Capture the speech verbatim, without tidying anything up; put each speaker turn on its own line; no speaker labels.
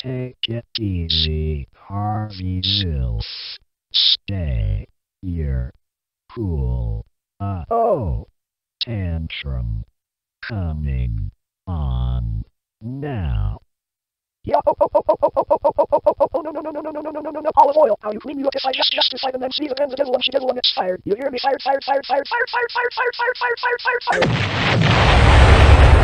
Take it easy, Harveyville. Stay here. Cool. Uh oh. Tantrum. Coming on now.
Yeah, oh, oh, oh, oh, oh, oh, oh, oh, oh, oh, oh, oh, oh, no, no, no, no, no, no, no, no, no, no, no, olive oil. How you clean you up just like, just, just, just like, and then see the ends, the devil, and she devil, and it's fired. You hear me? Fired, fired, fired, fired, fired, fired, fired, fired, fired, fired, fired, fired, fired, fired.